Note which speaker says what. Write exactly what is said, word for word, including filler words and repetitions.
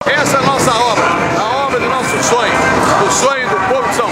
Speaker 1: Essa é a nossa obra, a obra do nosso sonho, o sonho do povo de São